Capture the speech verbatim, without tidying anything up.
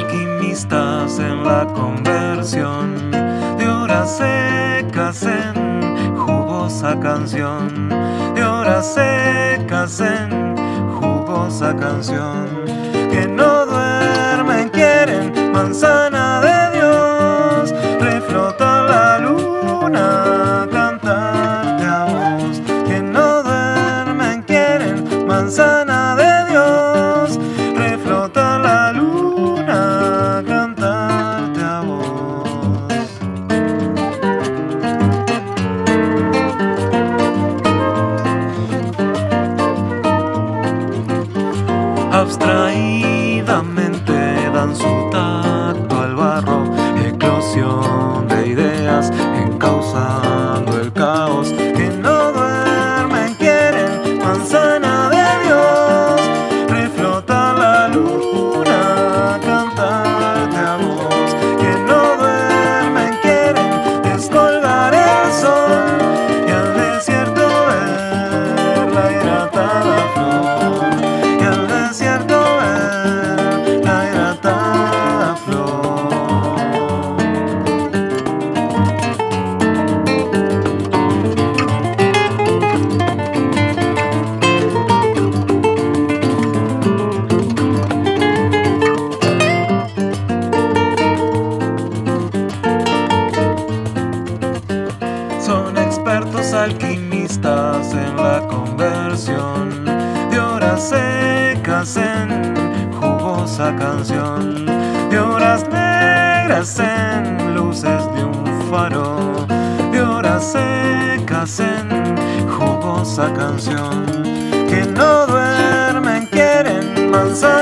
alquimistas en la conversión de horas secas en jugosa canción, de horas secas en jugosa canción. Que no duermen quieren manzana de Dios, reflota la luna, cantarte a vos. Que no duermen quieren manzana de Dios, reflota la luna, cantarte a vos. Abstraídamente dan su tacto al barro, eclosión de ideas encauzando el caos. Que no duermen quieren manzana de Dios, reflota la luna, cantarte a vos. Que no duermen quieren descolgar el sol y al desierto ver la hidratada flor, y al desierto ver la hidratada flor. Son expertos alquimistas en la conversión de horas secas en jugosa canción, de horas negras en luces de un faro, de horas secas en jugosa canción. Que no duermen quieren manzana